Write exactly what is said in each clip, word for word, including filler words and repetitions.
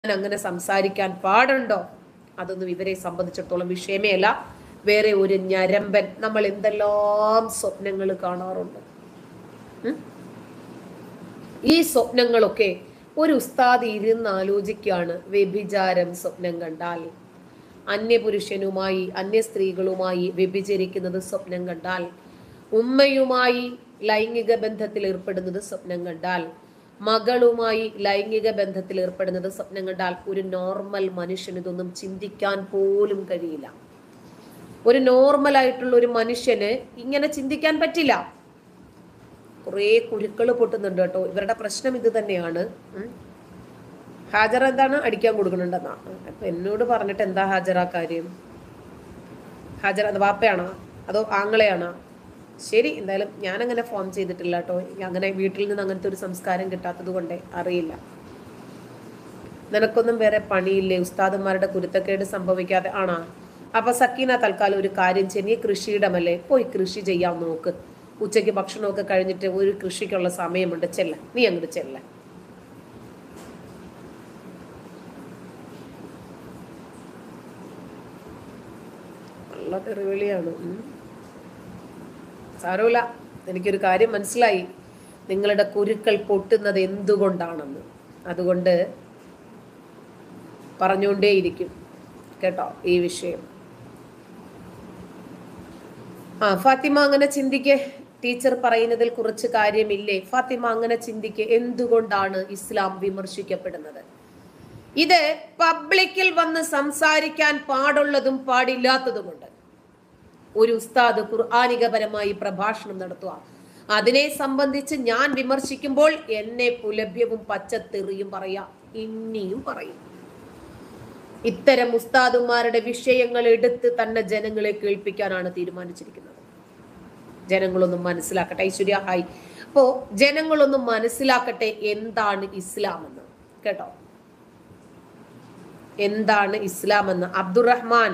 അങ്ങനെ സംസാരിക്കാൻ പാടുണ്ടോ? അതൊന്നും ഇവരെ സംബന്ധിച്ചിടത്തോളം വിഷയമേ അല്ല. വേറെ ഒരു ഞരമ്പൻ. നമ്മൾ എന്തെല്ലാം സ്വപ്നങ്ങൾ കാണാറുണ്ട്. ഈ സ്വപ്നങ്ങളൊക്കെ ഒരു ഉസ്താദ് ഇരുന്ന് ആലോചിക്കുകയാണ്. വ്യഭിചാരം സ്വപ്നം കണ്ടാൽ, അന്യപുരുഷനുമായി അന്യ സ്ത്രീകളുമായി വ്യഭിചരിക്കുന്നത് സ്വപ്നം കണ്ടാൽ, ഉമ്മയുമായി ലൈംഗിക ബന്ധത്തിൽ ഏർപ്പെടുന്നത് സ്വപ്നം കണ്ടാൽ, മകളുമായി ലൈംഗിക ബന്ധത്തിൽ ഏർപ്പെടുന്നത് സ്വപ്നം കണ്ടാൽ, ഒരു നോർമൽ മനുഷ്യന് ഇതൊന്നും ചിന്തിക്കാൻ പോലും കഴിയില്ല. ഒരു നോർമൽ ആയിട്ടുള്ള ഒരു മനുഷ്യന് ഇങ്ങനെ ചിന്തിക്കാൻ പറ്റില്ല. കുറെ കുരുക്കൾ പൊട്ടുന്നുണ്ട് കേട്ടോ. ഇവരുടെ പ്രശ്നം ഇത് തന്നെയാണ്. ഹാജറ എന്താണ് അടിക്കാൻ കൊടുക്കുന്നുണ്ടെന്നാ. അപ്പൊ എന്നോട് പറഞ്ഞിട്ട് എന്താ ഹാജറ കാര്യം? ഹാജറ അത് വാപ്പയാണോ അതോ ആങ്ങളെയാണോ? ശരി, എന്തായാലും ഞാനങ്ങനെ ഫോം ചെയ്തിട്ടില്ല കേട്ടോ. അങ്ങനെ വീട്ടിൽ നിന്ന് അങ്ങനത്തെ ഒരു സംസ്കാരം കിട്ടാത്തത് കൊണ്ടേ അറിയില്ല. നിനക്കൊന്നും വേറെ പണിയില്ലേ? ഉസ്താദന്മാരുടെ കുരുത്തക്കേട് സംഭവിക്കാതെ ആണോ? അപ്പൊ സക്കീന തൽക്കാലം ഒരു കാര്യം ചെയ്യ്, നീ കൃഷിയിടമല്ലേ, പോയി കൃഷി ചെയ്യാൻ നോക്ക്. ഉച്ചയ്ക്ക് ഭക്ഷണമൊക്കെ കഴിഞ്ഞിട്ട് ഒരു കൃഷിക്കുള്ള സമയമുണ്ട്, ചെല്ല, നീ അങ്ങോട്ട് ചെല്ല. നല്ല തെറിവിളിയാണ്. സാരമില്ല, എനിക്കൊരു കാര്യം മനസ്സിലായി, നിങ്ങളുടെ കുരുക്കൾ പൊട്ടുന്നത് എന്തുകൊണ്ടാണെന്ന്. അതുകൊണ്ട് പറഞ്ഞുകൊണ്ടേയിരിക്കും കേട്ടോ ഈ വിഷയം. ആ ഫാത്തിമ അങ്ങനെ ചിന്തിക്കേ. ടീച്ചർ പറയുന്നതിൽ കുറച്ച് കാര്യമില്ലേ? ഫാത്തിമ അങ്ങനെ ചിന്തിക്കേ. എന്തുകൊണ്ടാണ് ഇസ്ലാം വിമർശിക്കപ്പെടുന്നത്? ഇത് പബ്ലിക്കിൽ വന്ന് സംസാരിക്കാൻ പാടുള്ളതും പാടില്ലാത്തതുമുണ്ട്. ഒരു ഉസ്താദ് ഖുർആനികപരമായി പ്രഭാഷണം നടത്തുക, അതിനെ സംബന്ധിച്ച് ഞാൻ വിമർശിക്കുമ്പോൾ എന്നെ പുലഭ്യവും പച്ചത്തെറിയും പറയാ, ഇനിയും പറയും. ഇത്തരം ഉസ്താദുമാരുടെ വിഷയങ്ങൾ എടുത്ത് തന്നെ ജനങ്ങളെ കേൾപ്പിക്കാനാണ് തീരുമാനിച്ചിരിക്കുന്നത്. ജനങ്ങളൊന്നും മനസ്സിലാക്കട്ടെ. ഐശ്വര്യ ഹായ്. അപ്പോ ജനങ്ങളൊന്നും മനസ്സിലാക്കട്ടെ എന്താണ് ഇസ്ലാം എന്ന് കേട്ടോ. എന്താണ് ഇസ്ലാം എന്ന്. അബ്ദുറഹ്മാൻ,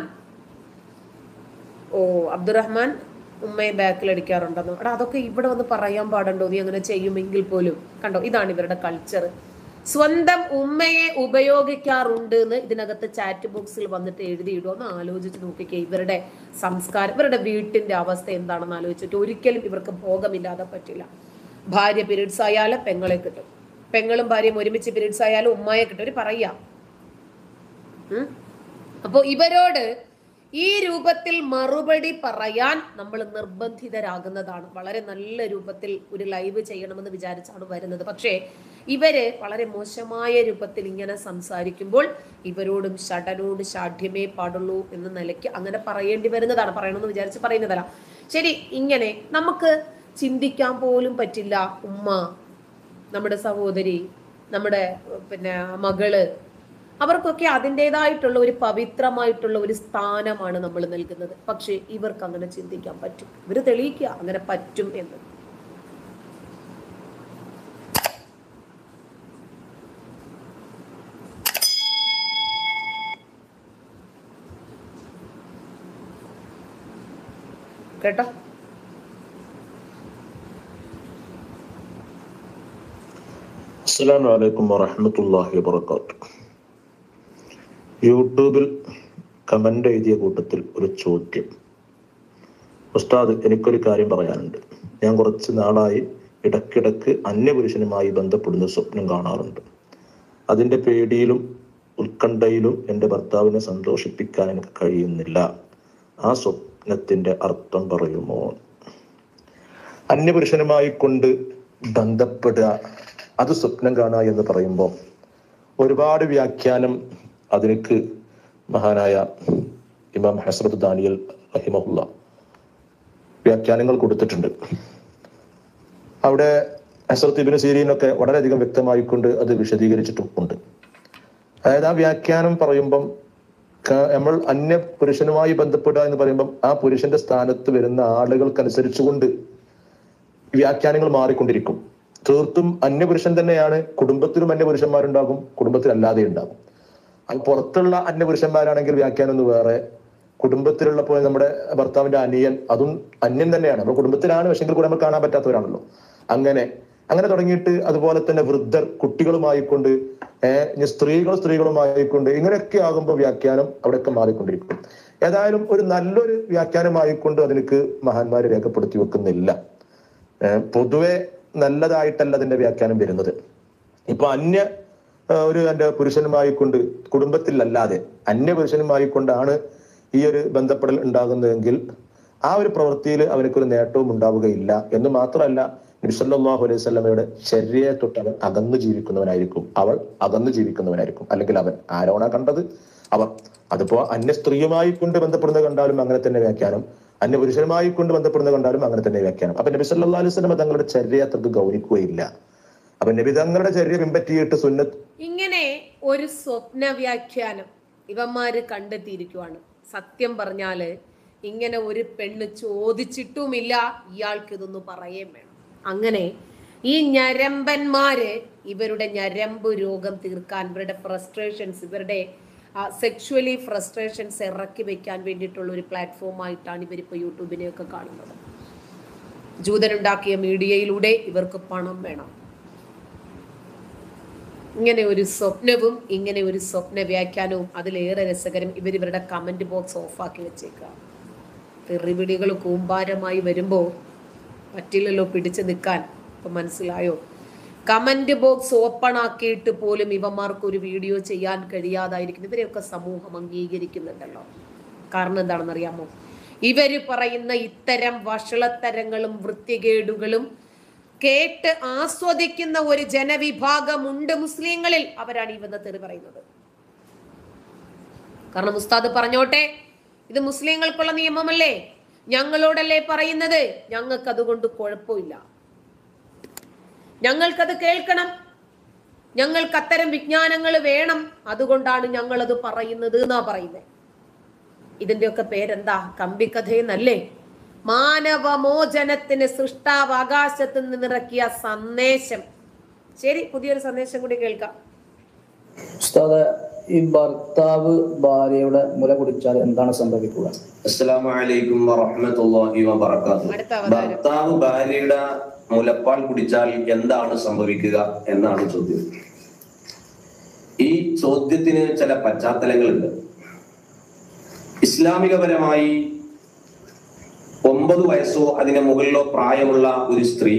ഓ അബ്ദുറഹ്മാൻ ഉമ്മയെ ബാക്കിൽ അടിക്കാറുണ്ടെന്നോ? എടാ അതൊക്കെ ഇവിടെ വന്ന് പറയാൻ പാടുണ്ടോ? നീ അങ്ങനെ ചെയ്യുമെങ്കിൽ പോലും. കണ്ടോ, ഇതാണ് ഇവരുടെ കൾച്ചർ. സ്വന്തം ഉമ്മയെ ഉപയോഗിക്കാറുണ്ട് എന്ന് ഇതിനകത്ത് ചാറ്റ് ബോക്സിൽ വന്നിട്ട് എഴുതിയിടുമോ എന്ന് ആലോചിച്ച് നോക്കിക്കേ. ഇവരുടെ സംസ്കാരം, ഇവരുടെ വീട്ടിന്റെ അവസ്ഥ എന്താണെന്ന് ആലോചിച്ചിട്ട് ഒരിക്കലും ഇവർക്ക് ഭോഗമില്ലാതെ പറ്റില്ല. ഭാര്യ പീരീഡ്സ് ആയാലും പെങ്ങളെ കിട്ടും, പെങ്ങളും ഭാര്യയും ഒരുമിച്ച് പീരീഡ്സ് ആയാലും ഉമ്മയെ കിട്ടും. ഒരു പറയാ. അപ്പോ ഇവരോട് ഈ രൂപത്തിൽ മറുപടി പറയാൻ നമ്മൾ നിർബന്ധിതരാകുന്നതാണ്. വളരെ നല്ല രൂപത്തിൽ ഒരു ലൈവ് ചെയ്യണമെന്ന് വിചാരിച്ചാണ് വരുന്നത്. പക്ഷേ ഇവര് വളരെ മോശമായ രൂപത്തിൽ ഇങ്ങനെ സംസാരിക്കുമ്പോൾ ഇവരോടും ഷടനോട് ഷാഠ്യമേ പാടുള്ളൂ എന്ന നിലയ്ക്ക് അങ്ങനെ പറയേണ്ടി വരുന്നതാണ്. പറയണമെന്ന് വിചാരിച്ച് പറയുന്നതല്ല. ശരി, ഇങ്ങനെ നമുക്ക് ചിന്തിക്കാൻ പോലും പറ്റില്ല. ഉമ്മ, നമ്മുടെ സഹോദരി, നമ്മുടെ പിന്നെ മകള്, അവർക്കൊക്കെ അതിൻ്റെതായിട്ടുള്ള ഒരു പവിത്രമായിട്ടുള്ള ഒരു സ്ഥാനമാണ് നമ്മൾ നൽകുന്നത്. പക്ഷെ ഇവർക്ക് അങ്ങനെ ചിന്തിക്കാൻ പറ്റും. ഇവര് തെളിയിക്കുക അങ്ങനെ പറ്റും എന്ന്. കേട്ടോ. അസ്സലാമു അലൈക്കും വറഹ്മത്തുള്ളാഹി വബറകാതുഹു. യൂട്യൂബിൽ കമന്റ് എഴുതിയ കൂട്ടത്തിൽ ഒരു ചോദ്യം. ഉസ്താദ്, എനിക്കൊരു കാര്യം പറയാനുണ്ട്. ഞാൻ കുറച്ച് നാളായി ഇടയ്ക്കിടയ്ക്ക് അന്യപുരുഷനുമായി ബന്ധപ്പെടുന്ന സ്വപ്നം കാണാറുണ്ട്. അതിൻ്റെ പേടിയിലും ഉത്കണ്ഠയിലും എൻ്റെ ഭർത്താവിനെ സന്തോഷിപ്പിക്കാൻ എനിക്ക് കഴിയുന്നില്ല. ആ സ്വപ്നത്തിൻ്റെ അർത്ഥം പറയുമോ? അന്യപുരുഷനുമായി കൊണ്ട് ബന്ധപ്പെടുക, അത് സ്വപ്നം കാണുക എന്ന് പറയുമ്പോൾ ഒരുപാട് വ്യാഖ്യാനം അതിലേക്ക് മഹാനായ ഇമാം ഹസ്രത്ത് ദാനിയൽ റഹിമഹുല്ല വ്യാഖ്യാനങ്ങൾ കൊടുത്തിട്ടുണ്ട്. അവിടെ ഹസ്രത്ത് ഇബ്നു സീരീനൊക്കെ വളരെയധികം വ്യക്തമായിക്കൊണ്ട് അത് വിശദീകരിച്ചിട്ടും ഉണ്ട്. അതായത് ആ വ്യാഖ്യാനം പറയുമ്പം നമ്മൾ അന്യ പുരുഷനുമായി ബന്ധപ്പെടുക എന്ന് പറയുമ്പം ആ പുരുഷന്റെ സ്ഥാനത്ത് വരുന്ന ആളുകൾക്കനുസരിച്ചുകൊണ്ട് വ്യാഖ്യാനങ്ങൾ മാറിക്കൊണ്ടിരിക്കും. തീർത്തും അന്യപുരുഷൻ തന്നെയാണ്. കുടുംബത്തിലും അന്യപുരുഷന്മാരുണ്ടാകും, കുടുംബത്തിലല്ലാതെ ഉണ്ടാകും. അത് പുറത്തുള്ള അന്യപുരുഷന്മാരാണെങ്കിൽ വ്യാഖ്യാനം ഒന്ന് വേറെ, കുടുംബത്തിലുള്ളപ്പോൾ നമ്മുടെ ഭർത്താവിന്റെ അനിയൻ അതും അന്യൻ തന്നെയാണ്. നമ്മുടെ കുടുംബത്തിലാണ്, പക്ഷെങ്കിൽ കൂടെ നമുക്ക് കാണാൻ പറ്റാത്തവരാണല്ലോ. അങ്ങനെ അങ്ങനെ തുടങ്ങിയിട്ട് അതുപോലെ തന്നെ വൃദ്ധർ കുട്ടികളുമായിക്കൊണ്ട് ഏഹ് സ്ത്രീകൾ സ്ത്രീകളുമായിക്കൊണ്ട് ഇങ്ങനെയൊക്കെ ആകുമ്പോൾ വ്യാഖ്യാനം അവിടെയൊക്കെ മാറിക്കൊണ്ടിരിക്കും. ഏതായാലും ഒരു നല്ലൊരു വ്യാഖ്യാനമായിക്കൊണ്ട് അതിലേക്ക് മഹാന്മാര് രേഖപ്പെടുത്തി വെക്കുന്നില്ല. ഏഹ് പൊതുവെ നല്ലതായിട്ടല്ല അതിന്റെ വ്യാഖ്യാനം വരുന്നത്. ഇപ്പൊ അന്യ ഒരു എന്റെ പുരുഷനുമായിക്കൊണ്ട് കുടുംബത്തിലല്ലാതെ അന്യ പുരുഷനുമായിക്കൊണ്ടാണ് ഈ ഒരു ബന്ധപ്പെടൽ ഉണ്ടാകുന്നതെങ്കിൽ ആ ഒരു പ്രവൃത്തിയിൽ അവനക്കൊരു നേട്ടവും ഉണ്ടാവുകയില്ല എന്ന് മാത്രമല്ല, നബി സല്ലല്ലാഹു അലൈഹി വസല്ലമയുടെ ശരീരയെ തൊട്ട് അവൻ അകന്നു ജീവിക്കുന്നവനായിരിക്കും, അവൾ അകന്നു ജീവിക്കുന്നവനായിരിക്കും. അല്ലെങ്കിൽ അവൻ ആരോണ കണ്ടത് അവർ. അതിപ്പോ അന്യ സ്ത്രീയുമായി കൊണ്ട് ബന്ധപ്പെടുന്നത് കണ്ടാലും അങ്ങനെ തന്നെ വ്യാഖ്യാനം, അന്യ പുരുഷനുമായി കൊണ്ട് ബന്ധപ്പെടുന്നത് കണ്ടാലും അങ്ങനെ തന്നെ വ്യാഖ്യാനം. അപ്പൊ നബി സല്ലല്ലാഹു അലൈഹി വസല്ലമ തങ്ങളുടെ ചര്യ അത്രക്ക് ഗൗനിക്കുകയില്ല. അപ്പൊ നബി തങ്ങളുടെ ചര്യ പിൻപറ്റിയിട്ട് സുന്നത്ത് ഇങ്ങനെ ഒരു സ്വപ്ന വ്യാഖ്യാനം ഇവന്മാര് കണ്ടെത്തിയിരിക്കുവാണ്. സത്യം പറഞ്ഞാല് ഇങ്ങനെ ഒരു പെണ്ണ് ചോദിച്ചിട്ടുമില്ല, ഇയാൾക്ക് ഇതൊന്ന് പറയേം വേണം. അങ്ങനെ ഈ ഞരമ്പന്മാര് ഇവരുടെ ഞരമ്പ് രോഗം തീർക്കാൻ, ഇവരുടെ ഫ്രസ്ട്രേഷൻസ്, ഇവരുടെ സെക്ഷുവലി ഫ്രസ്ട്രേഷൻസ് ഇറക്കി വെക്കാൻ വേണ്ടിയിട്ടുള്ള ഒരു പ്ലാറ്റ്ഫോം ആയിട്ടാണ് ഇവരിപ്പോൾ യൂട്യൂബിനെയൊക്കെ കാണുന്നത്. ജൂതനുണ്ടാക്കിയ മീഡിയയിലൂടെ ഇവർക്ക് പണം വേണം. ഇങ്ങനെ ഒരു സ്വപ്നവും ഇങ്ങനെ ഒരു സ്വപ്ന വ്യാഖ്യാനവും അതിലേറെ രസകരം, ഇവർ ഇവരുടെ കമന്റ് ബോക്സ് ഓഫാക്കി വെച്ചേക്കുക. തെറിവിളികൾ കൂമ്പാരമായി വരുമ്പോൾ പറ്റില്ലല്ലോ പിടിച്ചു നിൽക്കാൻ. ഇപ്പൊ മനസ്സിലായോ? കമന്റ് ബോക്സ് ഓപ്പൺ ആക്കിയിട്ട് പോലും ഇവന്മാർക്ക് ഒരു വീഡിയോ ചെയ്യാൻ കഴിയാതായിരിക്കും. ഇവരെയൊക്കെ സമൂഹം അംഗീകരിക്കുന്നുണ്ടല്ലോ. കാരണം എന്താണെന്നറിയാമോ? ഇവര് പറയുന്ന ഇത്തരം വഷളത്തരങ്ങളും വൃത്തികേടുകളും കേട്ട് ആസ്വദിക്കുന്ന ഒരു ജനവിഭാഗമുണ്ട് മുസ്ലിങ്ങളിൽ. അവരാണ് ഈ വന്ന തെറി പറയുന്നത്. കാരണം ഉസ്താദ് പറഞ്ഞോട്ടെ, ഇത് മുസ്ലിങ്ങൾക്കുള്ള നിയമമല്ലേ, ഞങ്ങളോടല്ലേ പറയുന്നത്, ഞങ്ങൾക്ക് അതുകൊണ്ട് കുഴപ്പമില്ല, ഞങ്ങൾക്കത് കേൾക്കണം, ഞങ്ങൾക്ക് അത്തരം വിജ്ഞാനങ്ങൾ വേണം, അതുകൊണ്ടാണ് ഞങ്ങളത് പറയുന്നത് എന്നാ പറയുന്നത്. ഇതിന്റെയൊക്കെ പേരെന്താ? കമ്പിക്കഥയെന്നല്ലേ? മാനവമോചനത്തിന് സൃഷ്ടാവ് ആകാശത്ത് നിന്നിറക്കിയ സന്ദേശം. ശരി, പുതിയൊരു സന്ദേശം കൂടി കേൾക്കാം. ഉസ്താദ്, ഈ ഭർത്താവ് ഭാര്യയുടെ മുല കുടിച്ചാൽ എന്താണ് സംഭവിക്കുക? അസ്സലാമു അലൈക്കും വറഹ്മത്തുള്ളാഹി വബറകാതുഹു. ഭർത്താവ് ഭാര്യയുടെ മുലപ്പാൽ കുടിച്ചാൽ എന്താണ് സംഭവിക്കുക എന്നാണ് ചോദ്യം. ഈ ചോദ്യത്തിന് ചില പശ്ചാത്തലങ്ങളുണ്ട്. ഇസ്ലാമികപരമായി ഒമ്പത് വയസ്സോ അതിന് മുകളിലോ പ്രായമുള്ള ഒരു സ്ത്രീ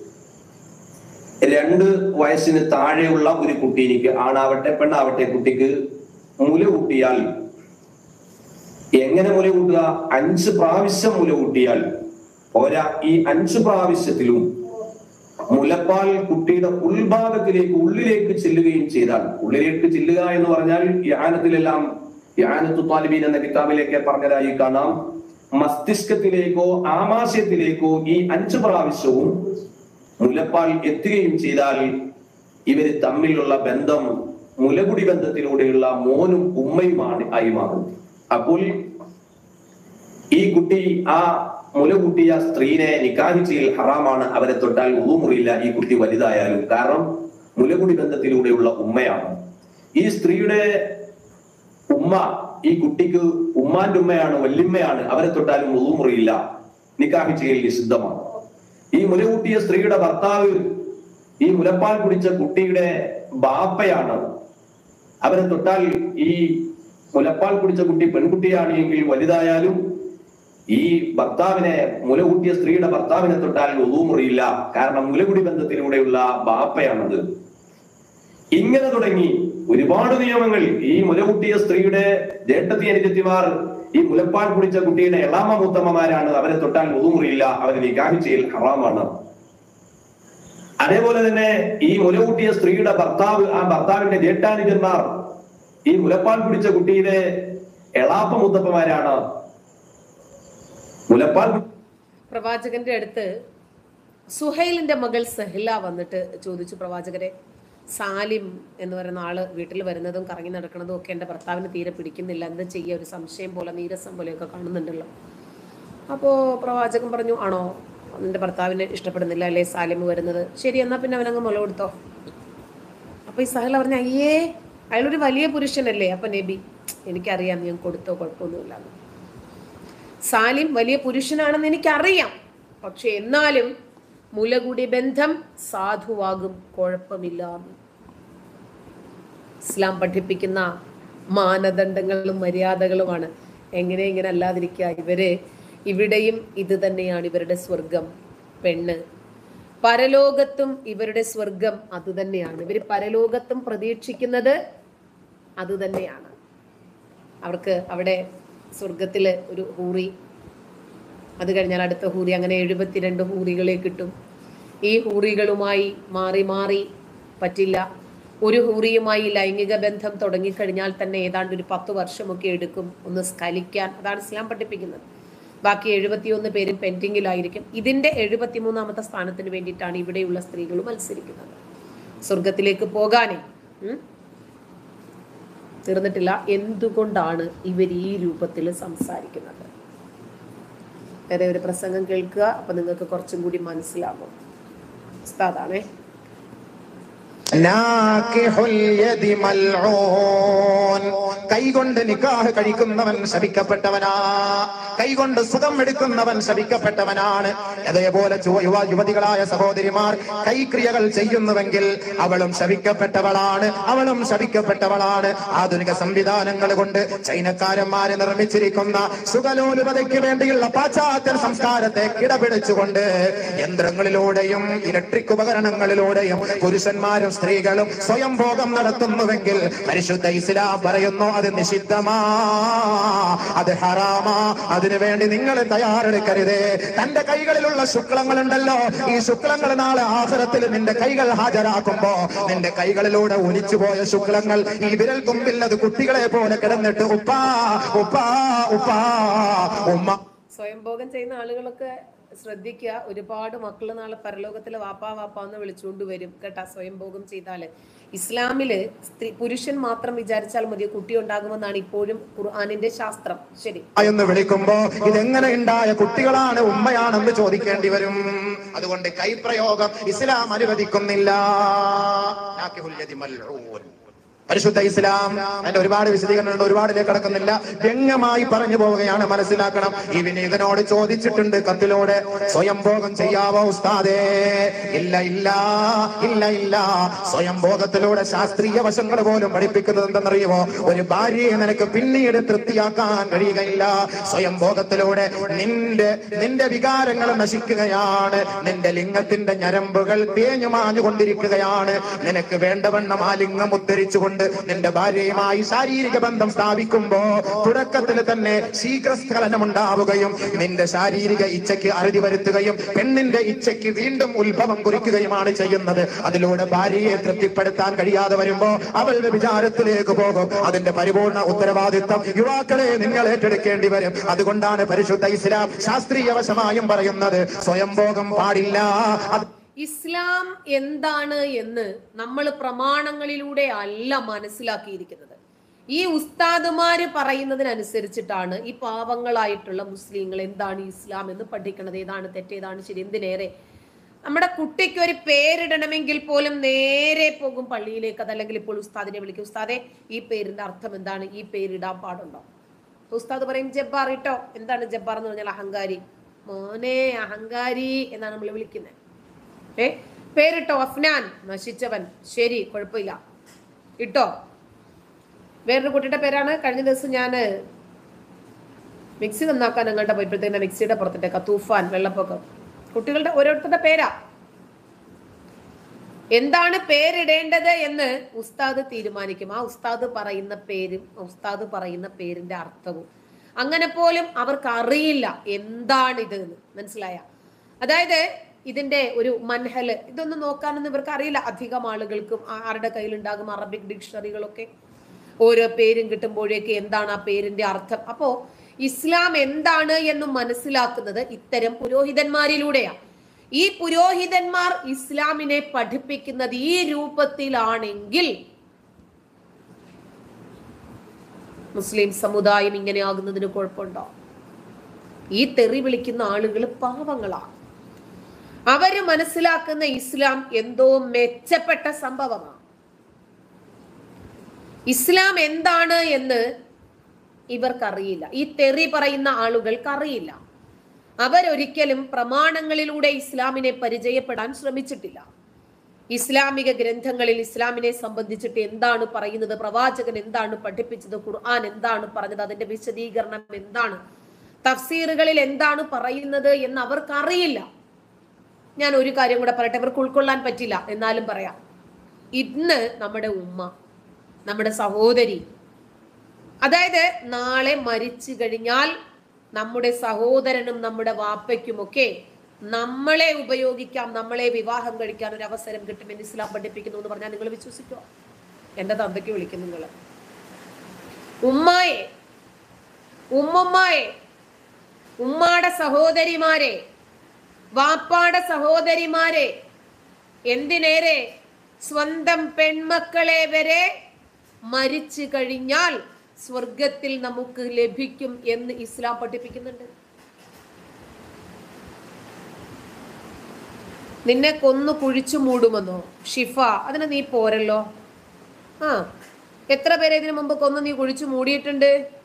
രണ്ട് വയസ്സിന് താഴെയുള്ള ഒരു കുട്ടീനിക്ക്, ആണാവട്ടെ പെണ്ണാവട്ടെ, കുട്ടിക്ക് മുല കൂട്ടിയാൽ എങ്ങനെ മുല കൂട്ടുക? അഞ്ച് പ്രാവശ്യം മുല കൂട്ടിയാൽ പോരാ, ഈ അഞ്ച് പ്രാവശ്യത്തിലും മുലപ്പാൽ കുട്ടിയുടെ ഉൾഭാഗത്തിലേക്ക് ഉള്ളിലേക്ക് ചെല്ലുകയും ചെയ്താൽ, ഉള്ളിലേക്ക് ചെല്ലുക എന്ന് പറഞ്ഞാൽ യാനത്തിലെല്ലാം യാനത്തു താലിബീൻ എന്ന കിതാബിലേക്ക് പറഞ്ഞതായി കാണാം, മസ്തിഷ്കത്തിലേക്കോ ആമാശയത്തിലേക്കോ ഈ അഞ്ച് പ്രാവശ്യവും മുലപ്പാൽ എത്തുകയും ചെയ്താൽ ഇവര് തമ്മിലുള്ള ബന്ധം മുലകുടി ബന്ധത്തിലൂടെയുള്ള മോനും ഉമ്മയുമാണ് ആയി മാറും. അപ്പോൾ ഈ കുട്ടി ആ മുല കൂട്ടിയ സ്ത്രീനെ നിക്കാഹ് ചെയ്യൽ ഹറാമാണ്. അവരെ തൊട്ടാൽ ഉളു മുറിയില്ല, ഈ കുട്ടി വലുതായാലും. കാരണം മുലകുടി ബന്ധത്തിലൂടെയുള്ള ഉമ്മയാണ്. ഈ സ്ത്രീയുടെ ഉമ്മ ഈ കുട്ടിക്ക് ഉമ്മാന്റെ ഉമ്മയാണ്, വല്യമ്മയാണ്. അവരെ തൊട്ടാലും ഉളു മുറിയില്ല, നിക്കാഹ് ചെയ്യൽ നിഷിദ്ധമാണ്. ഈ മുല കൂട്ടിയ സ്ത്രീയുടെ ഭർത്താവ് ഈ മുലപ്പാൽ കുടിച്ച കുട്ടിയുടെ ബാപ്പയാണ്. അവരെ തൊട്ടാൽ, ഈ മുലപ്പാൽ കുടിച്ച കുട്ടി പെൺകുട്ടിയാണ് എങ്കിൽ വലുതായാലും ഈ ഭർത്താവിനെ, മുല കൂട്ടിയ സ്ത്രീയുടെ ഭർത്താവിനെ തൊട്ടാൽ ഉളു മുറിയില്ല. കാരണം മുലകുടി ബന്ധത്തിലൂടെയുള്ള ബാപ്പയാണത്. ഇങ്ങനെ തുടങ്ങി ഒരുപാട് നിയമങ്ങൾ. ഈ മുലകൂട്ടിയ സ്ത്രീയുടെ ജേഷ്ഠത്തി അനുജത്തിമാർ ഈ മുലപ്പാൽ കുടിച്ച കുട്ടിയുടെ എളാമ മൂത്തമ്മമാരാണ്. അവരെ തൊട്ടാൽ ഉളു മുറിയില്ല, അവരെ നിക്കാഹ് ചെയ്യൽ ഹറാമാണ്. അതേപോലെ തന്നെ ഈ മുലകൂട്ടിയ സ്ത്രീയുടെ ഭർത്താവ്, ആ ഭർത്താവിന്റെ ജേഷ്ഠാനുജന്മാർ ഈ മുലപ്പാൽ കുടിച്ച കുട്ടിയുടെ എളാപ്പ മൂത്തപ്പമാരാണ്. മുലപ്പാൽ പ്രവാചകന്റെ അടുത്ത് സുഹൈലിന്റെ മകൾ സഹില വന്നിട്ട് ചോദിച്ചു, പ്രവാചകരെ, സാലിം എന്ന് പറയുന്ന ആള് വീട്ടിൽ വരുന്നതും കറങ്ങി നടക്കുന്നതും ഒക്കെ എൻ്റെ ഭർത്താവിന് തീരെ പിടിക്കുന്നില്ല, എന്താ ചെയ്യുക? ഒരു സംശയം പോലെ, നീരസം പോലെയൊക്കെ കാണുന്നുണ്ടല്ലോ. അപ്പോൾ പ്രവാചകൻ പറഞ്ഞു, ആണോ, നിന്റെ ഭർത്താവിനെ ഇഷ്ടപ്പെടുന്നില്ല അല്ലേ സാലിം വരുന്നത്? ശരി, എന്നാ പിന്നെ അവനങ്ങ് മുല കൊടുത്തോ. അപ്പൊ ഈ സഹല പറഞ്ഞ, അയ്യേ, അയാളൊരു വലിയ പുരുഷനല്ലേ. അപ്പൊ നബി, എനിക്കറിയാം, ഞാൻ കൊടുത്തോ, കുഴപ്പമൊന്നുമില്ല. സാലിം വലിയ പുരുഷനാണെന്ന് എനിക്കറിയാം, പക്ഷെ എന്നാലും മുലകുടി ബന്ധം സാധുവാകും, കുഴപ്പമില്ല. ഇസ്ലാം പഠിപ്പിക്കുന്ന മാനദണ്ഡങ്ങളും മര്യാദകളുമാണ്. എങ്ങനെ ഇങ്ങനെ അല്ലാതിരിക്കുക? ഇവര് ഇവിടെയും ഇത് തന്നെയാണ് ഇവരുടെ സ്വർഗം, പെണ്ണ്. പരലോകത്തും ഇവരുടെ സ്വർഗം അത് തന്നെയാണ്. ഇവര് പരലോകത്തും പ്രതീക്ഷിക്കുന്നത് അത് തന്നെയാണ്. അവർക്ക് അവിടെ സ്വർഗത്തില് ഒരു ഹൂറി, അത് കഴിഞ്ഞാൽ അടുത്ത ഹൂറി, അങ്ങനെ എഴുപത്തിരണ്ട് ഹൂറികളെ കിട്ടും. ഈ ഹൂറികളുമായി മാറി മാറി പറ്റില്ല. ഒരു ഹൂറിയുമായി ലൈംഗിക ബന്ധം തുടങ്ങിക്കഴിഞ്ഞാൽ തന്നെ ഏതാണ്ട് ഒരു പത്ത് വർഷമൊക്കെ എടുക്കും ഒന്ന് സ്കലിക്കാൻ. അതാണ് ഇസ്ലാം പഠിപ്പിക്കുന്നത്. ബാക്കി എഴുപത്തിയൊന്ന് പേരും പെൻഡിങ്ങിലായിരിക്കും. ഇതിന്റെ എഴുപത്തിമൂന്നാമത്തെ സ്ഥാനത്തിന് വേണ്ടിയിട്ടാണ് ഇവിടെയുള്ള സ്ത്രീകൾ മത്സരിക്കുന്നത്, സ്വർഗത്തിലേക്ക് പോകാനേ. തീർന്നിട്ടില്ല. എന്തുകൊണ്ടാണ് ഇവർ ഈ രൂപത്തിൽ സംസാരിക്കുന്നത്? വേറെ ഒരു പ്രസംഗം കേൾക്കുക, അപ്പൊ നിങ്ങൾക്ക് കുറച്ചും കൂടി മനസ്സിലാകും. ഉസ്താദാണേ. കൈകൊണ്ട് നിക്കാഹ് കഴിക്കുന്നവൻ ശപിക്കപ്പെട്ടവനാ, കൈകൊണ്ട് സുഖം എടുക്കുന്നവൻ ശപിക്കപ്പെട്ടവനാണ്. അതേപോലെ യുവതികളായ സഹോദരിമാർ കൈക്രിയകൾ ചെയ്യുന്നുവെങ്കിൽ അവളും ശപിക്കപ്പെട്ടവളാണ്, അവളും ശപിക്കപ്പെട്ടവളാണ്. ആധുനിക സംവിധാനങ്ങൾ കൊണ്ട് ചൈനക്കാരന്മാരെ നിർമ്മിച്ചിരിക്കുന്ന സുഖലോലുപതയ്ക്ക് വേണ്ടിയുള്ള പാശ്ചാത്യ സംസ്കാരത്തെ കിടപിടിച്ചുകൊണ്ട് യന്ത്രങ്ങളിലൂടെയും ഇലക്ട്രിക് ഉപകരണങ്ങളിലൂടെയും പുരുഷന്മാരും സ്ത്രീകളും സ്വയം ഭോഗം നടത്തുന്നുവെങ്കിൽ പരിശുദ്ധ ഇസ്ലാം പറയുന്നു അത് നിഷിദ്ധമാ, അത് ഹറാമാ. അതിനുവേണ്ടി നിങ്ങൾ തയ്യാറെടുക്കരുതേ. തന്റെ കൈകളിലുള്ള ശുക്ലങ്ങളുണ്ടല്ലോ, ഈ ശുക്ലങ്ങൾ നാളെ ആഖിറത്തിൽ നിന്റെ കൈകൾ ഹാജരാക്കുമ്പോ നിന്റെ കൈകളിലൂടെ ഒലിച്ചുപോയ ശുക്ലങ്ങൾ ഈ വിരൽ തുമ്പിൽ അത് കുട്ടികളെ പോലെ കിടന്നിട്ട് ഉപ്പാ ഉപ്പാ ഉപ്പാ ഉമ്മ. സ്വയംഭോഗം ചെയ്യുന്ന ആളുകളൊക്കെ ശ്രദ്ധിക്കുക. ഒരുപാട് മക്കള് നാളെ പരലോകത്തില് വാപ്പാ വാപ്പാ എന്ന് വിളിച്ചുകൊണ്ട് വരും കേട്ടാ, സ്വയംഭോഗം ചെയ്താല്. ഇസ്ലാമില് സ്ത്രീ പുരുഷൻ മാത്രം വിചാരിച്ചാൽ മതി കുട്ടി ഉണ്ടാകുമെന്നാണ് ഇപ്പോഴും ഖുർആനിന്റെ ശാസ്ത്രം. ശരി എന്ന് വിളിക്കുമ്പോ ഇതെങ്ങനെ ഉണ്ടായ കുട്ടികളാണ് ഉമ്മയാണെന്ന് ചോദിക്കേണ്ടി വരും. അതുകൊണ്ട് കൈപ്രയോഗം ഇസ്ലാം അനുവദിക്കുന്നില്ല. പരിശുദ്ധ ഇസ്ലാം അതിന്റെ ഒരുപാട് വിശദീകരണങ്ങളുണ്ട്, ഒരുപാടിലേക്ക് കടക്കുന്നില്ല. വ്യംഗ്യമായി പറഞ്ഞു പോവുകയാണ്, മനസ്സിലാക്കണം. ഈ വിനീതനോട് ചോദിച്ചിട്ടുണ്ട് കത്തിലൂടെ, സ്വയംഭോഗം ചെയ്യാവോ ഉസ്താദേ? ഇല്ല ഇല്ല ഇല്ല ഇല്ല. സ്വയംഭോഗത്തിലൂടെ ശാസ്ത്രീയ വശങ്ങൾ പോലും പഠിപ്പിക്കുന്നത് എന്തെന്നറിയുമോ? ഒരു ഭാര്യയെ നിനക്ക് പിന്നീട് തൃപ്തിയാക്കാൻ കഴിയുകയില്ല. സ്വയംഭോഗത്തിലൂടെ നിന്റെ നിന്റെ വികാരങ്ങൾ നശിക്കുകയാണ്, നിന്റെ ലിംഗത്തിന്റെ ഞരമ്പുകൾ തേഞ്ഞു മാഞ്ഞുകൊണ്ടിരിക്കുകയാണ്. നിനക്ക് വേണ്ടവണ്ണം ആ ലിംഗം ഉദ്ധരിച്ചുകൊണ്ട് നിന്റെ ഭാര്യയുമായി ശാരീരിക ബന്ധം സ്ഥാപിക്കുമ്പോ തുടക്കത്തിൽ തന്നെ ശീഘ്രസ്ഖലനം ഉണ്ടാവുകയും നിന്റെ ശാരീരിക ഇച്ഛയ്ക്ക് അറുതി വരുത്തുകയും പെണ്ണിന്റെ ഇച്ഛയ്ക്ക് വീണ്ടും ഉത്ഭവം കുറിക്കുകയുമാണ് ചെയ്യുന്നത്. അതിലൂടെ ഭാര്യയെ തൃപ്തിപ്പെടുത്താൻ കഴിയാതെ വരുമ്പോ അവൾ വിചാരത്തിലേക്ക് പോകും. അതിന്റെ പരിപൂർണ ഉത്തരവാദിത്വം യുവാക്കളെ നിങ്ങൾ ഏറ്റെടുക്കേണ്ടി വരും. അതുകൊണ്ടാണ് പരിശുദ്ധ ഇസ്ലാം ശാസ്ത്രീയ വശമായും പറയുന്നത് സ്വയംഭോഗം പാടില്ല. ഇസ്ലാം എന്താണ് എന്ന് നമ്മൾ പ്രമാണങ്ങളിലൂടെ അല്ല മനസ്സിലാക്കിയിരിക്കുന്നത്. ഈ ഉസ്താദുമാര് പറയുന്നതിനനുസരിച്ചിട്ടാണ് ഈ പാവങ്ങളായിട്ടുള്ള മുസ്ലിങ്ങൾ എന്താണ് ഇസ്ലാം എന്ന് പഠിക്കണത്, ഏതാണ് തെറ്റേതാണ് ശരി. എന്തിനേറെ നമ്മുടെ കുട്ടിക്ക് ഒരു പേരിടണമെങ്കിൽ പോലും നേരെ പോകും പള്ളിയിലേക്ക്. അതല്ലെങ്കിൽ ഇപ്പോൾ ഉസ്താദിനെ വിളിക്കും, ഉസ്താദെ ഈ പേരിന്റെ അർത്ഥം എന്താണ്, ഈ പേരിടാൻ പാടുണ്ടോ? ഉസ്താദ് പറയും ജബ്ബാർ ഇട്ടോ. എന്താണ് ജബ്ബാർ എന്ന് പറഞ്ഞാൽ അഹങ്കാരി. മോനെ അഹങ്കാരി എന്നാണ് നമ്മൾ വിളിക്കുന്നത്. ഏ പേരിട്ടോ, അഫ്നാൻ നശിച്ചവൻ. ശരി, കുഴപ്പമില്ല, ഇട്ടോ. വേറൊരു കുട്ടിയുടെ പേരാണ്. കഴിഞ്ഞ ദിവസം ഞാൻ മിക്സി നന്നാക്കാൻ അങ്ങോട്ട് പോയപ്പോഴത്തേക്ക് മിക്സിയുടെ പുറത്തിട്ടേക്ക തൂഫാൻ, വെള്ളപ്പൊക്കം. കുട്ടികളുടെ ഓരോരുത്തരുടെ പേരാ. എന്താണ് പേരിടേണ്ടത് എന്ന് ഉസ്താദ് തീരുമാനിക്കും. ആ ഉസ്താദ് പറയുന്ന പേരും ഉസ്താദ് പറയുന്ന പേരിന്റെ അർത്ഥവും അങ്ങനെ പോലും അവർക്ക് അറിയില്ല എന്താണിത് എന്ന്. മനസ്സിലായ? അതായത് ഇതിന്റെ ഒരു മൻഹല് ഇതൊന്നും നോക്കാനൊന്നും ഇവർക്ക് അറിയില്ല. അധികം ആളുകൾക്കും ആരുടെ കയ്യിലുണ്ടാകും അറബിക് ഡിക്ഷണറികളൊക്കെ. ഓരോ പേരും കിട്ടുമ്പോഴേക്ക് എന്താണ് ആ പേരിന്റെ അർത്ഥം. അപ്പോ ഇസ്ലാം എന്താണ് എന്ന് മനസ്സിലാക്കുന്നത് ഇത്തരം പുരോഹിതന്മാരിലൂടെയാണ്. ഈ പുരോഹിതന്മാർ ഇസ്ലാമിനെ പഠിപ്പിക്കുന്നത് ഈ രൂപത്തിലാണെങ്കിൽ മുസ്ലിം സമുദായം ഇങ്ങനെ ആകുന്നതിന് കുഴപ്പമുണ്ടോ? ഈ തെറി വിളിക്കുന്ന ആളുകൾ പാവങ്ങളാണ്. അവര് മനസ്സിലാക്കുന്ന ഇസ്ലാം എന്തോ മെച്ചപ്പെട്ട സംഭവമാണ്. ഇസ്ലാം എന്താണ് എന്ന് ഇവർക്കറിയില്ല. ഈ തെറി പറയുന്ന ആളുകൾക്ക് അറിയില്ല. അവരൊരിക്കലും പ്രമാണങ്ങളിലൂടെ ഇസ്ലാമിനെ പരിചയപ്പെടാൻ ശ്രമിച്ചിട്ടില്ല. ഇസ്ലാമിക ഗ്രന്ഥങ്ങളിൽ ഇസ്ലാമിനെ സംബന്ധിച്ചിട്ട് എന്താണ് പറയുന്നത്, പ്രവാചകൻ എന്താണ് പഠിപ്പിച്ചത്, ഖുർആൻ എന്താണ് പറഞ്ഞത്, അതിന്റെ വിശദീകരണം എന്താണ്, തഫ്സീറുകളിൽ എന്താണ് പറയുന്നത് എന്ന് അവർക്കറിയില്ല. ഞാൻ ഒരു കാര്യം കൂടെ പറയട്ടെ, അവർക്ക് ഉൾക്കൊള്ളാൻ പറ്റില്ല, എന്നാലും പറയാം. ഇന്ന് നമ്മുടെ ഉമ്മ, നമ്മുടെ സഹോദരി, അതായത് നാളെ മരിച്ചു കഴിഞ്ഞാൽ നമ്മുടെ സഹോദരനും നമ്മുടെ വാപ്പയ്ക്കുമൊക്കെ നമ്മളെ ഉപയോഗിക്കാം, നമ്മളെ വിവാഹം കഴിക്കാൻ ഒരു അവസരം കിട്ടുമെന്ന് ഇസ്ലാം പഠിപ്പിക്കുന്നു എന്ന് പറഞ്ഞാൽ നിങ്ങൾ വിശ്വസിക്കുമോ? എന്റെ തന്തയ്ക്ക് വിളിക്കും നിങ്ങൾ. ഉമ്മായെ, ഉമ്മുമ്മായെ, ഉമ്മാടെ സഹോദരിമാരെ, വാപ്പാടെ സഹോദരിമാരെ, എന്തിനേറെ സ്വന്തം പെൺമക്കളെ വരെ മരിച്ചു കഴിഞ്ഞാൽ സ്വർഗത്തിൽ നമുക്ക് ലഭിക്കും എന്ന് ഇസ്ലാം പഠിപ്പിക്കുന്നുണ്ട്. നിന്നെ കൊന്നു കുഴിച്ചു മൂടുമെന്നോ ഷിഫ, അതിന് നീ പോരല്ലോ. ആ എത്ര പേരെ ഇതിനു മുമ്പ് കൊന്നു നീ കുഴിച്ചു മൂടിയിട്ടുണ്ട്?